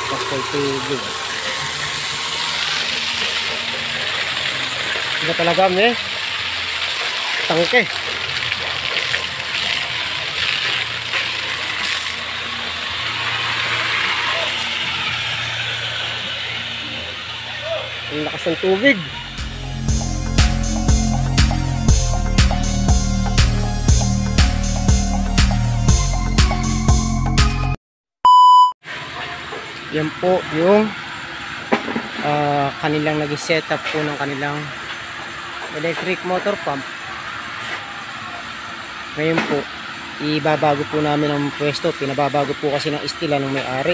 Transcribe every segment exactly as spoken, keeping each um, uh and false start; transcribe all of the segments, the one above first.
Pasay tubig. Hindi talaga may tangke. Ang lakas ng tubig. Yan po yung uh, kanilang nag-set up po ng kanilang electric motor pump. Ngayon po, ibabago po namin ang pwesto. Pinababago po kasi ng istila ng may-ari.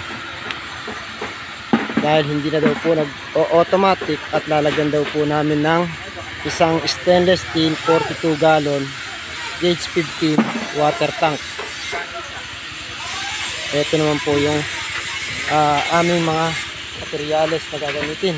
Dahil hindi na daw po nag-automatic at lalagyan daw po namin ng isang stainless steel forty-two gallon gauge fifteen water tank. Ito naman po yung uh, aming mga materyales na gagamitin.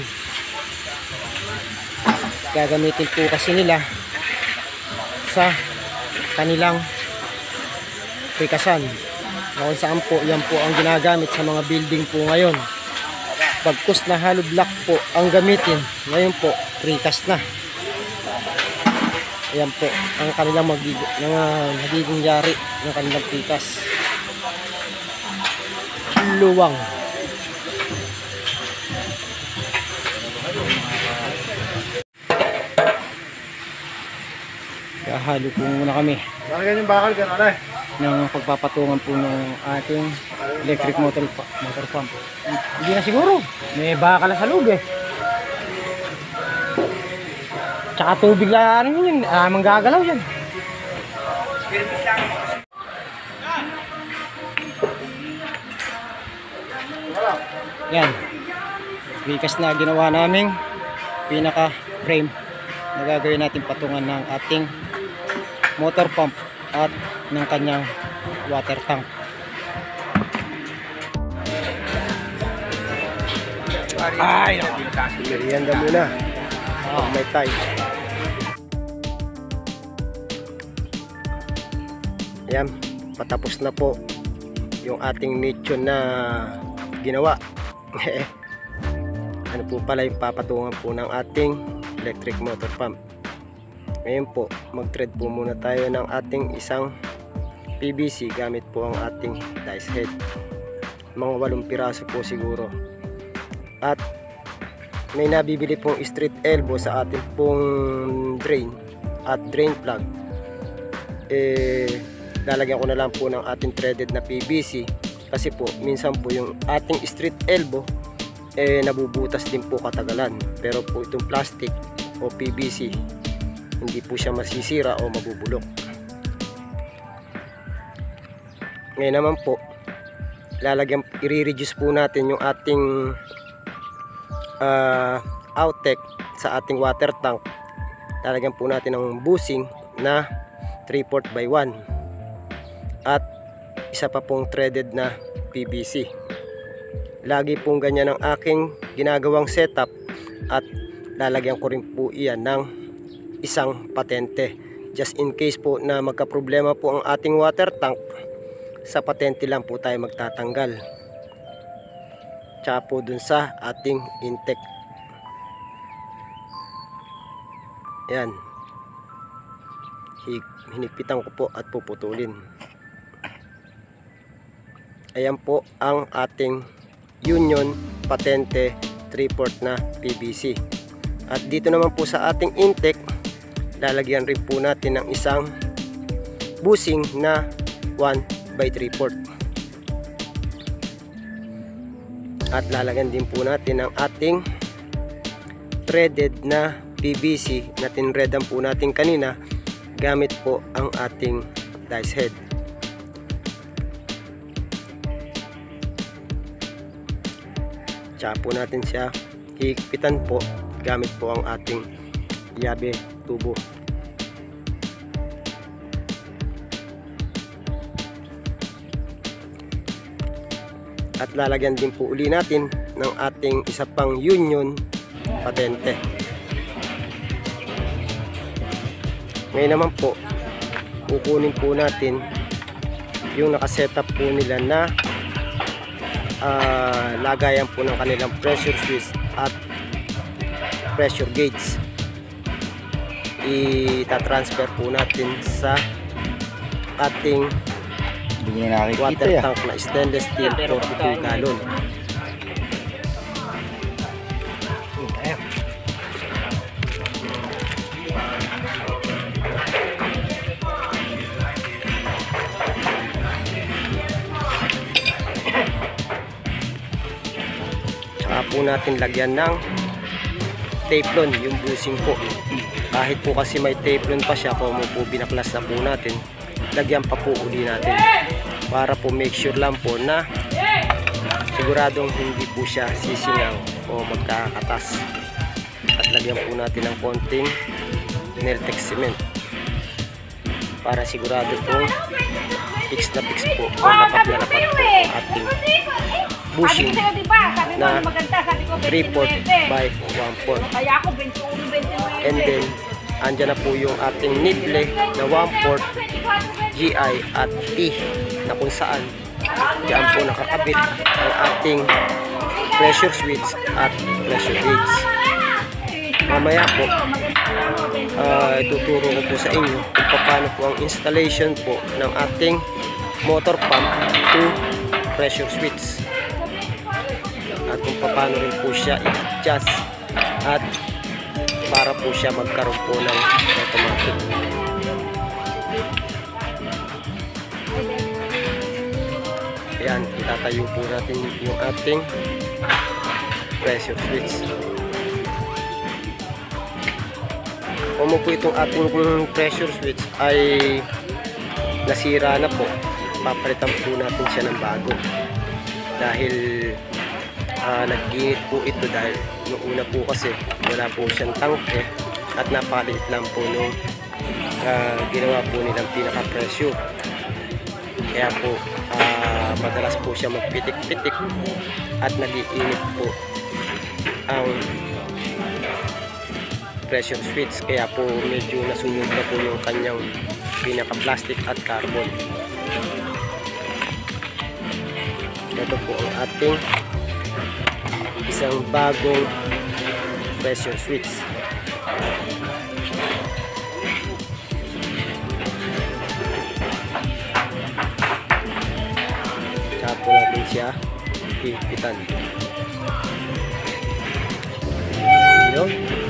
Gagamitin po kasi nila sa kanilang prikasan. Kung saan po, yan po ang ginagamit sa mga building po ngayon. Pagkus na hollow block po ang gamitin, ngayon po precast na. Ayan po ang kanilang magiging, uh, magiging yari ng kanilang precast. Luwang. Halo po muna kami. Bakit yung bakal ka na ng pagpapatungan po ng ating electric motor, motor pump. Hindi na siguro. May bakal sa loob eh. Tsaka tubig lang ano yun. Ah, manggagalaw yan. Yan. Bikas na ginawa naming pinaka frame na gagawin natin patungan ng ating motor pump at ng kanyang water tank. Ay, merienda muna. Oh, may time. Ayan, patapos na po yung ating mission na ginawa. Ano po pala yung papatungan po ng ating electric motor pump. Ngayon po, mag-thread po muna tayo ng ating isang P V C gamit po ang ating dice head. Mga walong piraso po siguro. At may nabibili pong straight elbow sa ating pong drain at drain plug. Eh, lalagyan ko na lang po ng ating threaded na P V C kasi po minsan po yung ating straight elbow eh nabubutas din po katagalan. Pero po itong plastic o P V C hindi po siya masisira o mabubulok. Ngayon naman po, lalagyan, i-reduce po natin yung ating uh, outtake sa ating water tank. Lalagyan po natin ng bushing na three fourths by one at isa pa pong threaded na P V C. Lagi pong ganyan ang aking ginagawang setup at lalagyan ko rin po iyan ng isang patente just in case po na magka-problema po ang ating water tank. Sa patente lang po tayo magtatanggal tsaka po dun sa ating intake. Yan, hinipitan ko po at puputulin. Ayan po ang ating union patente three fourths na P V C. At dito naman po sa ating intake, lalagyan rin po natin ng isang bushing na one by three fourths. At lalagyan din po natin ang ating threaded na P V C na tinreadan po natin kanina gamit po ang ating dice head. Tsaka po natin siya higpitan po gamit po ang ating yabe tubo. At lalagyan din po uli natin ng ating isa pang union patente. Ngayon naman po, kukunin po natin yung nakasetup po nila na uh, lagayan po ng kanilang pressure switch at pressure gauge. Ita-transfer po natin sa ating Hindi na nakikita water ya. tank na stainless steel forty-two gallon. Tsaka po natin lagyan ng teflon yung busing po. Kahit po kasi may teflon pa siya, kung po binaklas na po natin, lagyan pa po uli natin para po make sure lang po na siguradong hindi po siya sisingaw o magkakatas. At lagyan po natin ng konting Nertex cement para sigurado po fix na fix po o lapat na lapat po ang ating bushing na three fourths by one fourth. And then andyan na po yung ating nibble na one fourth G I at T na kung saan diyan po nakakabit ang ating pressure switch at pressure gauge. Mamaya po uh, ituturo ko po sa inyo kung paano po ang installation po ng ating motor pump to pressure switch at kung paano rin po siya i-adjust at para po siya magkaroon po ng automatic. Ayan, itatayo po natin yung ating pressure switch. Kung po itong ating pressure switch ay nasira na po, papalitan po natin siya ng bago. Dahil uh, nag-init po ito dahil noong una po kasi wala po siyang tangke at napaliit lang po nung uh, ginawa po nilang pinaka-pressure. Kaya po uh, madalas po siya magpitik-pitik at nag-iinit po ang pressure switch, kaya po medyo nasunog na po yung kanyang pinaka-plastic at carbon. Ito po ang ating isang bagong pressure switch. Tsaka po natin siya hihipitan. Yun.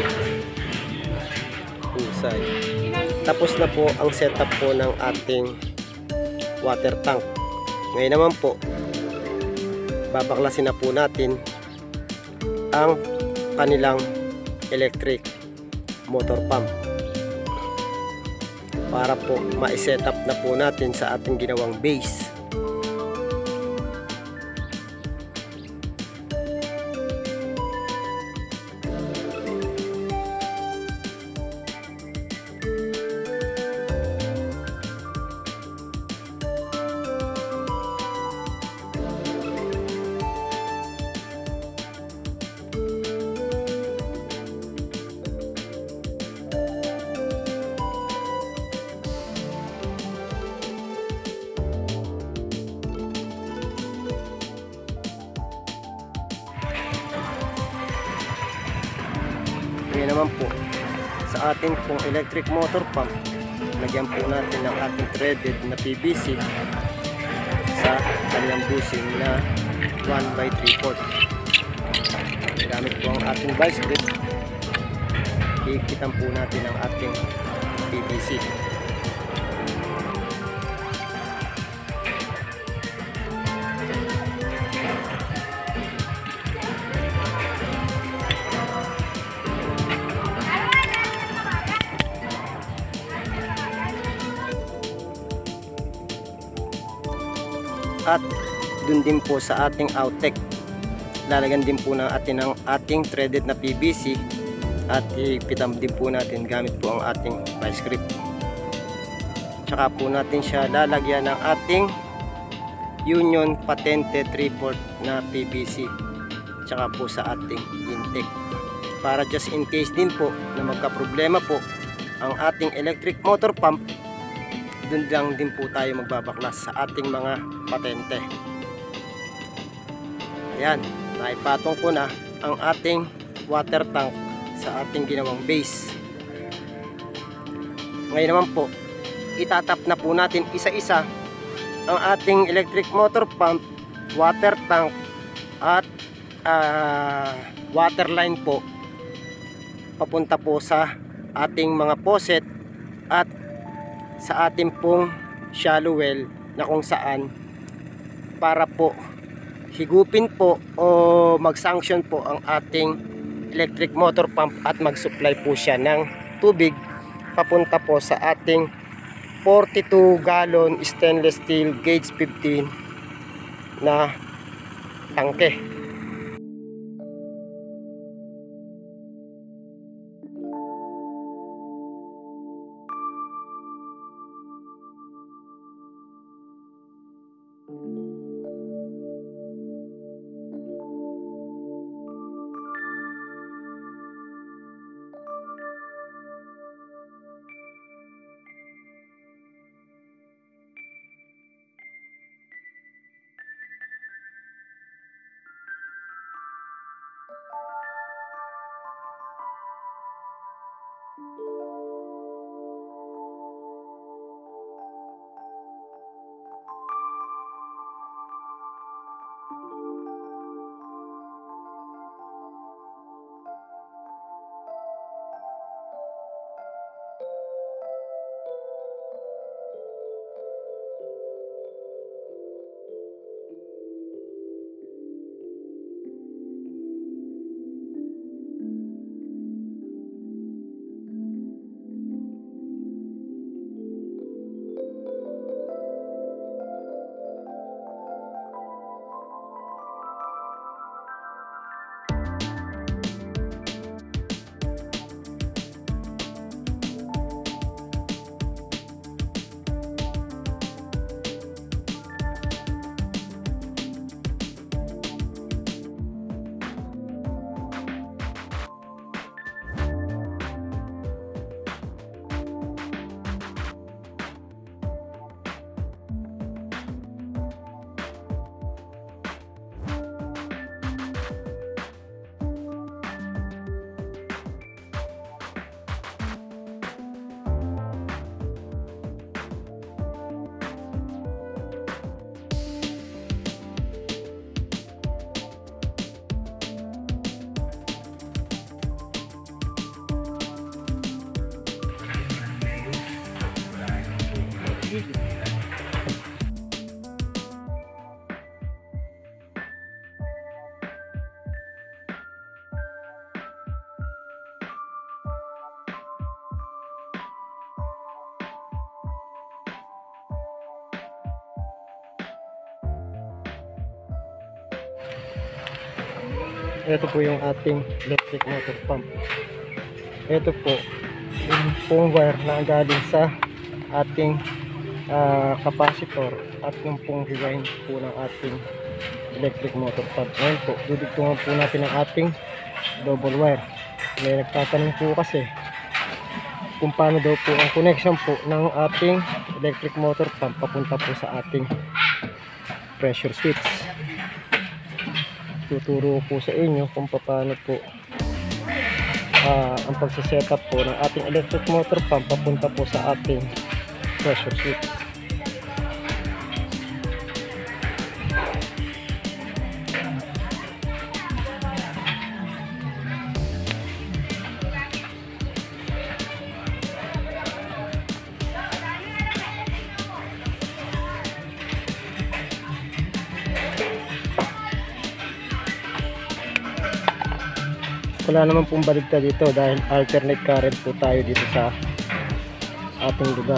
Husay. Tapos na po ang setup po ng ating water tank. Ngayon naman po, babaklasin na po natin ang kanilang electric motor pump para po ma-setup na po natin sa ating ginawang base. Ngayon naman po, sa ating pong electric motor pump, lagyan po natin ng ating threaded na P V C sa kanyang bushing na one by three fourths. Gamit po ang ating vice grip, ikitan po natin ang ating P V C. At dun din po sa ating outtake, lalagyan din po ng atin ang ating threaded na P V C at ipitam din po natin gamit po ang ating vice grip. Tsaka po natin siya lalagyan ng ating Union Patente three fourths na P V C tsaka po sa ating intake, para just in case din po na magka problema po ang ating electric motor pump, dun lang din po tayo magbabaklas sa ating mga patente. Yan, naipatong ko na ang ating water tank sa ating ginawang base. Ngayon naman po, itatap na po natin isa-isa ang ating electric motor pump, water tank at uh, water line po papunta po sa ating mga faucet at sa ating pong shallow well na kung saan para po higupin po o mag-sanction po ang ating electric motor pump at mag-supply po siya ng tubig papunta po sa ating forty-two gallon stainless steel gauge fifteen na tangke. Ito po yung ating electric motor pump. Ito po yung pong wire na galing sa ating uh, capacitor at yung pong rewind po ng ating electric motor pump. Ngayon po, dudugtungan po natin ang ating double wire. May nagtatanong po kasi kung paano daw po ang connection po ng ating electric motor pump papunta po sa ating pressure switch. Tuturo po sa inyo kung paano po uh, ang pagsisetup po ng ating electric motor pump papunta po sa ating pressure switch. Wala naman pong baligtad dito dahil alternate current po tayo dito sa ating lugar.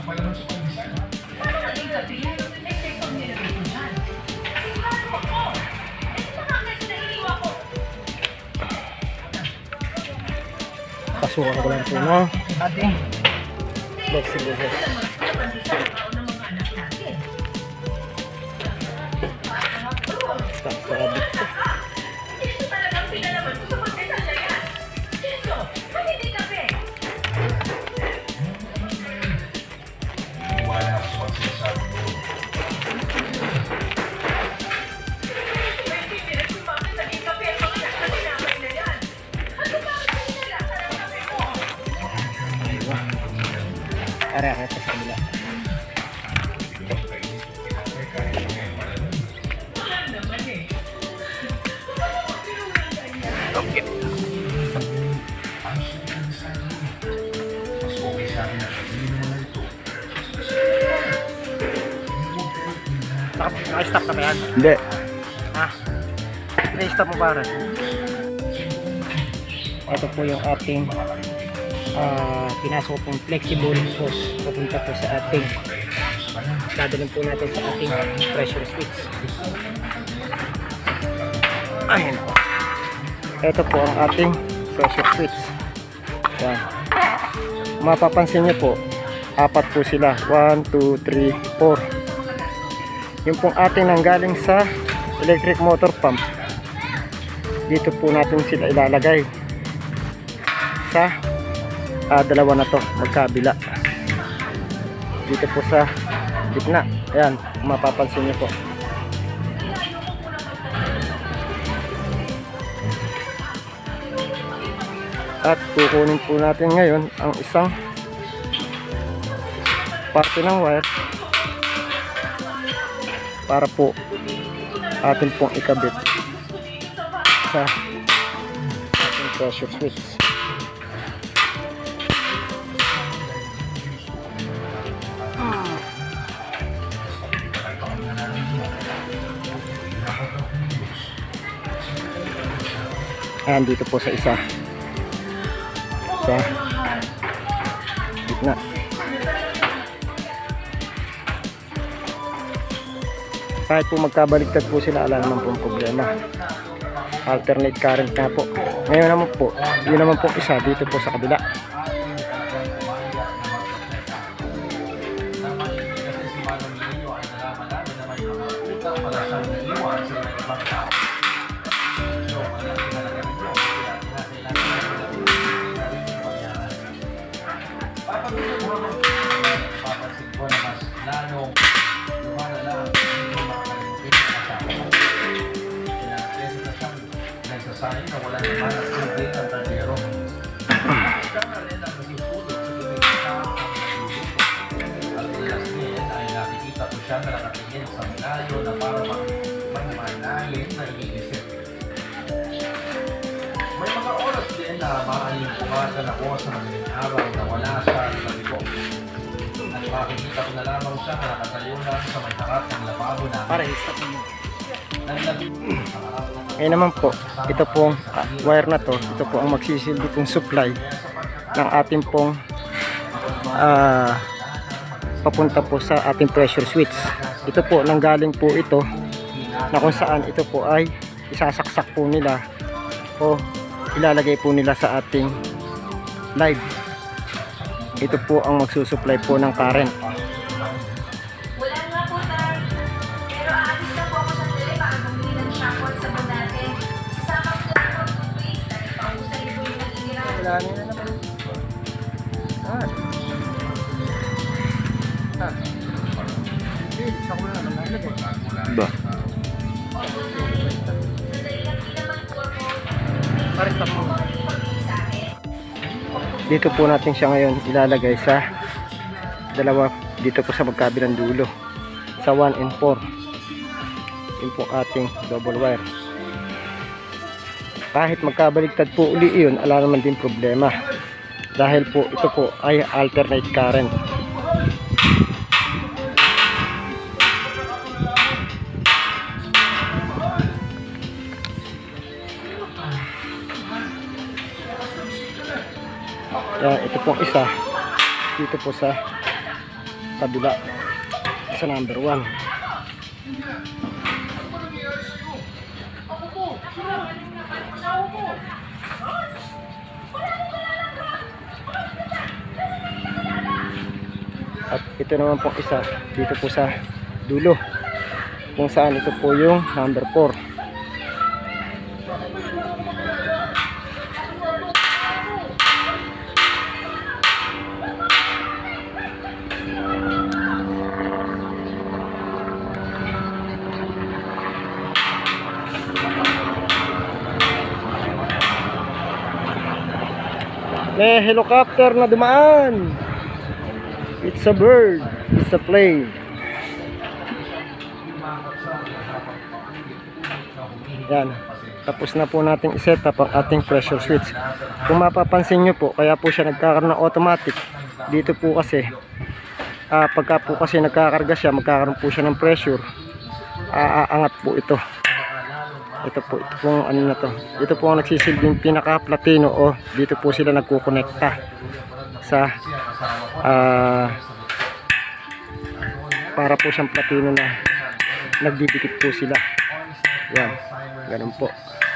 Pasukan ko lang po ng ating flexible hose. Sabit ko. Are-are pa sa kabila. Okay. Naka-stop na ba yan? Hindi. Ha? Na-stop mo para? Ito po yung ating uh, pinasok pong flexible hose papunta po sa ating dadalhin po natin sa ating pressure switch. Ayan po. Ito po ang ating pressure switch. Yan. Mapapansin nyo po, apat po sila. one, two, three, four. Yung pong ating nanggaling sa electric motor pump, dito po natin sila ilalagay sa uh, dalawa na to magkabila dito po sa gitna. Ayan, mapapansin nyo po. At kukunin po natin ngayon ang isang parte ng wire para po atin pong ikabit sa ating pressure switch. Ayan, dito po sa isa sa gitna. Kahit po magkabaligtad po sila, ala naman pong problema. Alternate current na po. Ngayon naman po, yun naman po isa dito po sa kabila. na wala naman at tubig ang tardero. At ilas din ay nakikita ko siya na nakatingin sa malayo na parang may manalim na iniisip. May mga oras din na maaaring pumagal ako sa madaling araw na wala siya sa libo. At makikita ko na lamang siya na nakatayo lang sa may harap ng lababo namin. Para i-stop mo. Ngayon naman po, ito pong uh, wire na to, ito po ang magsisilbi pong supply ng ating pong uh, papunta po sa ating pressure switch. Ito po, nanggaling po ito na kung saan ito po ay isasaksak po nila o ilalagay po nila sa ating live. Ito po ang magsusupply po ng current. Wala nila naman. Ah. Ah. Hindi, ako na naman nalagay. Ba? Para-stop mo. Dito po natin siya ngayon ilalagay sa dalawa dito po sa magkabilang dulo. Sa one and four. Yun po ating double wire. Kahit magkabaligtad po uli yun, ala naman din problema. Dahil po ito po ay alternate current. Yan, ito pong isa dito po sa kabila sa number one. At ito naman po isa dito po sa dulo kung saan ito po yung number four. May helicopter na dumaan. It's a bird. It's a plane. Yan. Tapos na po natin iset up ang ating pressure switch. Kung mapapansin nyo po, kaya po siya nagkakaroon ng automatic. Dito po kasi, uh, pagka po kasi nagkakarga siya, magkakaroon po siya ng pressure. Aangat po ito. Ito po, ito pong ano na to. Ito po ang nagsisilbing pinaka-platino o dito po sila nagkukonekta sa uh, para po siyang platino na nagdidikit po sila. Yan, ganun po.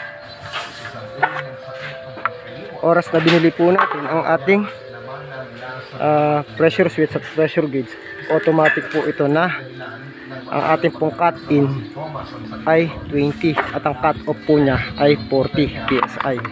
Oras na binili po natin ang ating uh, pressure switch at pressure gauge, automatic po ito na ang ating pong cut in ay twenty at ang cut off po niya ay forty P S I.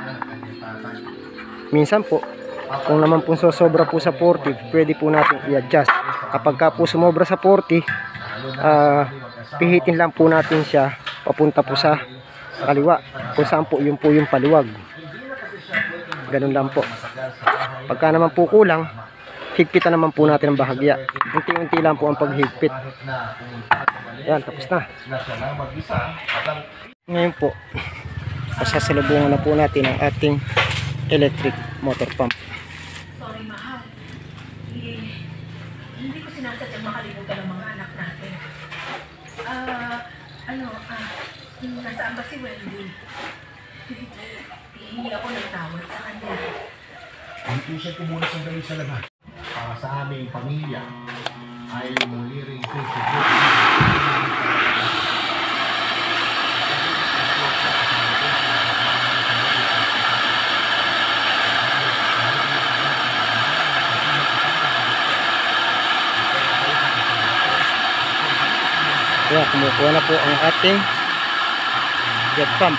Minsan po kung naman po sobra po sa forty, pwede po natin i-adjust. Kapag ka po sumobra sa forty, uh, pihitin lang po natin siya papunta po sa kaliwa kung saan po yun po yung paliwag. Ganun lang po. Pagka naman po kulang, higpitan naman po natin ang bahagya. Unti-unti lang po ang paghigpit. Yan, tapos na. Ngayon po, pasasalubungan na po natin ang ating electric motor pump. Sorry, mahal. Eh, hindi ko sinasadyang makalimutan ng mga anak natin. Ah, ano, ah, nasaan ba si Wendy? Hihingi ako ng tawad sa kanya. Ipisan ko muna sandali sa labas. Para sa aming pamilya ay muli rin ito siguro. Kaya kumukuha na po ang ating jet pump.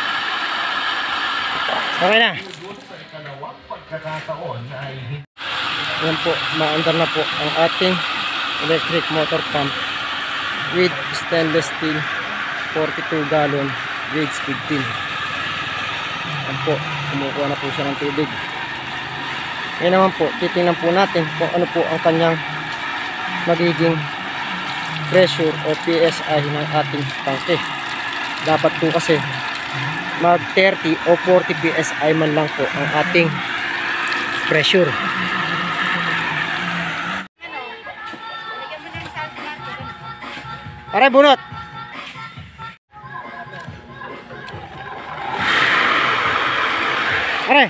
Okay na. Yan po, maandar na po ang ating electric motor pump with stainless steel forty-two gallon gauge fifteen. Yan po, kumukuha na po siya ng tubig. Ngayon naman po, titingnan po natin kung ano po ang kanyang magiging pressure o P S I ng ating tangke. Dapat po kasi mag thirty o forty P S I man lang po ang ating pressure. Aray, bunot! Aray!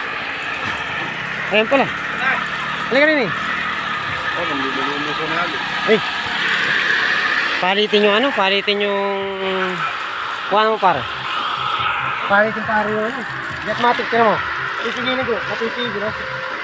Ayan pala. Halika rin eh. Oh, namlululo mo sa nalo. Ay! Palitin yung ano? Palitin yung... Kuha mo pare. Palitin pare yung ano? Jetmatic, tira mo. Titigilin ko. Matitigil no?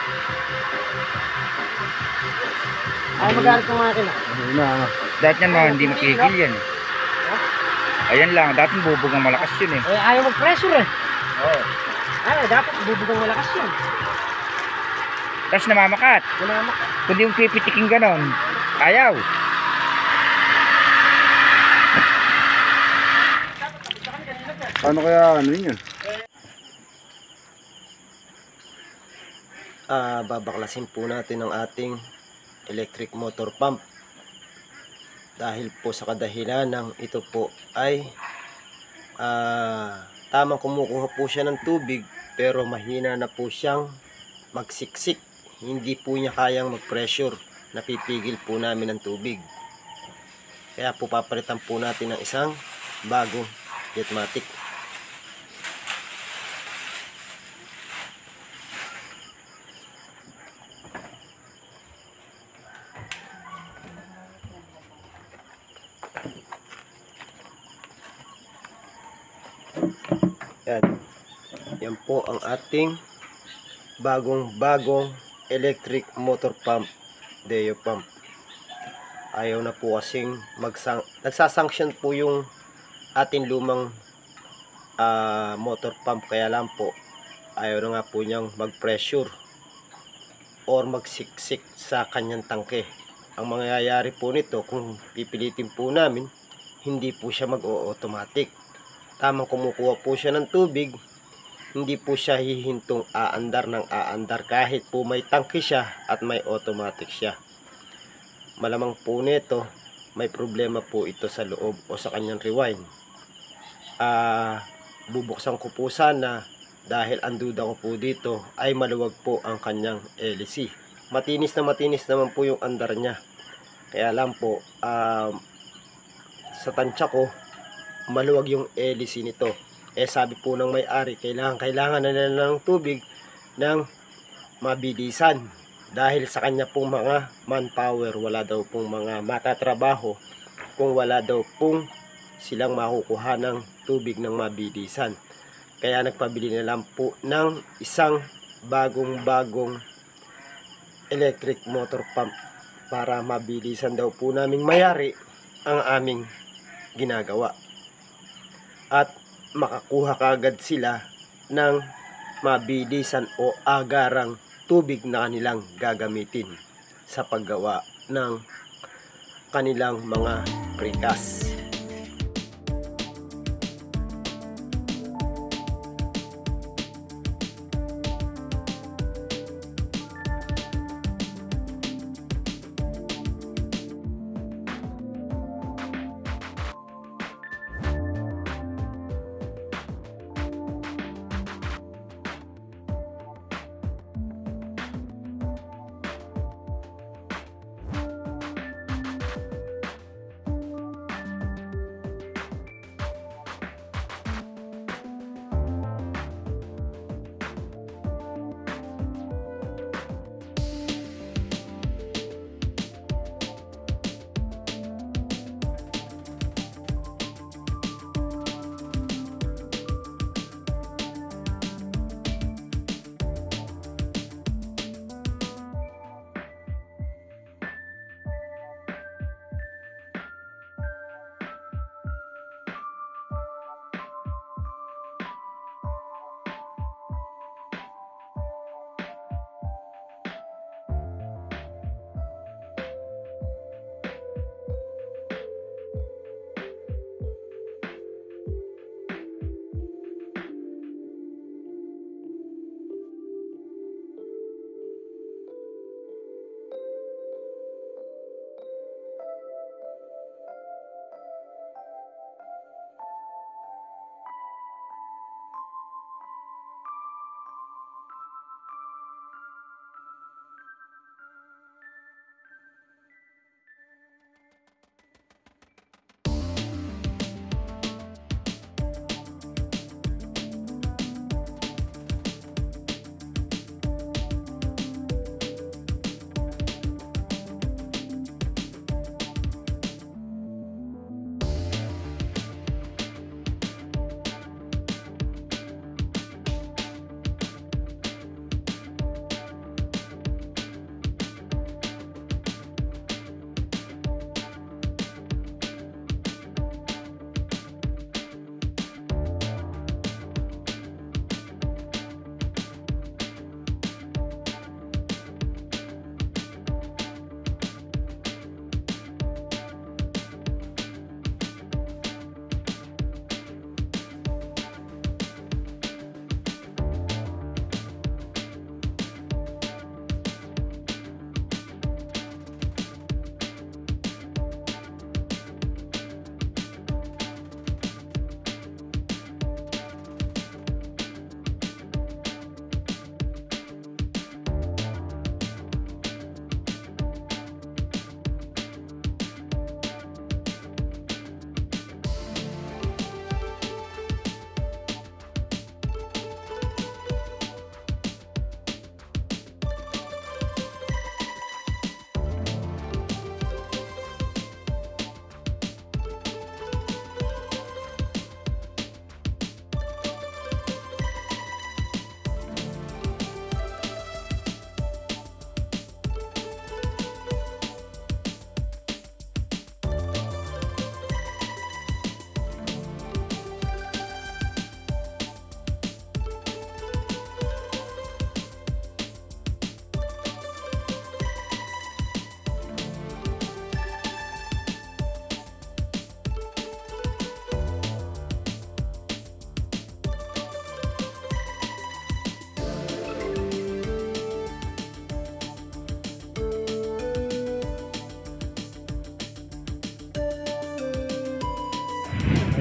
Ay, magalit yung makina. Ano na, dahil yan mga hindi mapigil yan. Ayan lang, dapat bubugang malakas yun eh. Eh, ayaw mag-pressure eh. Oo. Ay, dapat bubugang malakas yun. Tapos namamakat. Gunamak. Kundi yung pipitiking ganon, ayaw. Paano kaya ano yun? Ah, babaklasin po natin ang ating electric motor pump dahil po sa kadahilan ng ito po ay ah, tamang kumukuha po siya ng tubig pero mahina na po siyang magsiksik, hindi po niya kayang mag-pressure, napipigil po namin ng tubig, kaya po papalitan po natin ng isang bagong Jetmatic. Yan po ang ating bagong bagong electric motor pump, Deo pump. Ayaw na po kasing magsang nagsasanction po yung ating lumang uh, motor pump, kaya lang po ayaw na nga po niyang mag-pressure or magsiksik sa kanyang tangke. Ang mangyayari po nito, kung pipilitin po namin, hindi po siya mag-o-automatic. Tamang kumukuha po siya ng tubig, hindi po siya hihintong aandar ng aandar kahit po may tangke siya at may automatic siya. Malamang po nito may problema po ito sa loob o sa kanyang rewind. Ah, bubuksan ko po sana dahil ang duda ko po dito ay maluwag po ang kanyang L C. Matinis na matinis naman po yung andar niya. Kaya lang po um, sa tansya ko maluwag yung L C nito. Eh sabi po ng may-ari, kailangan kailangan na nila ng tubig ng mabilisan. Dahil sa kanya pong mga manpower, wala daw pong mga matatrabaho kung wala daw pong silang makukuha ng tubig ng mabilisan. Kaya nagpabili na lang po ng isang bagong-bagong electric motor pump para mabilisan daw po naming mayari ang aming ginagawa. At makakuha kagad sila ng mabilisan o agarang tubig na kanilang gagamitin sa paggawa ng kanilang mga precast.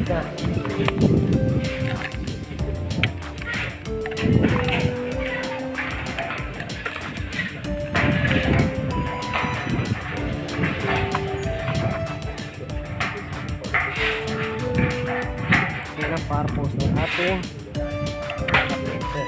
isa. Yan ang purpose ng ating filter.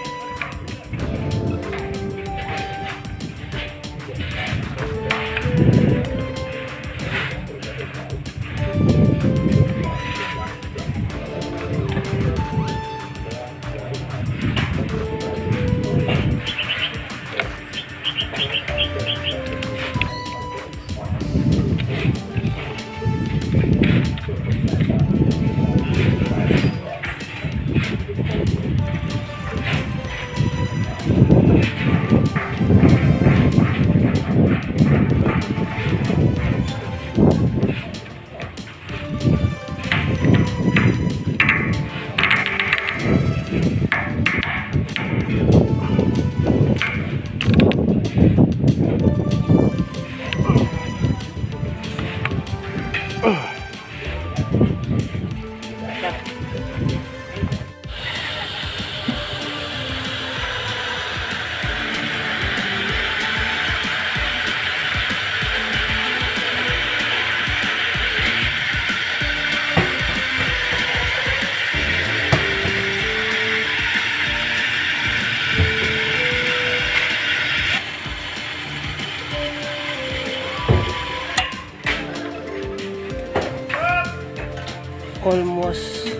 Almost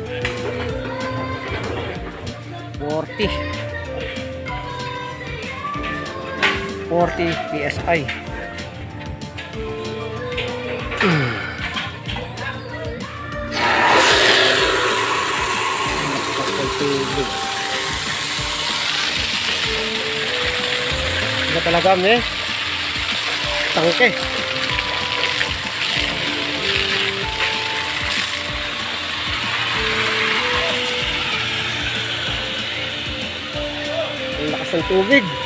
forty forty P S I. Ano talaga may tangke. Ang lakas ng tubig.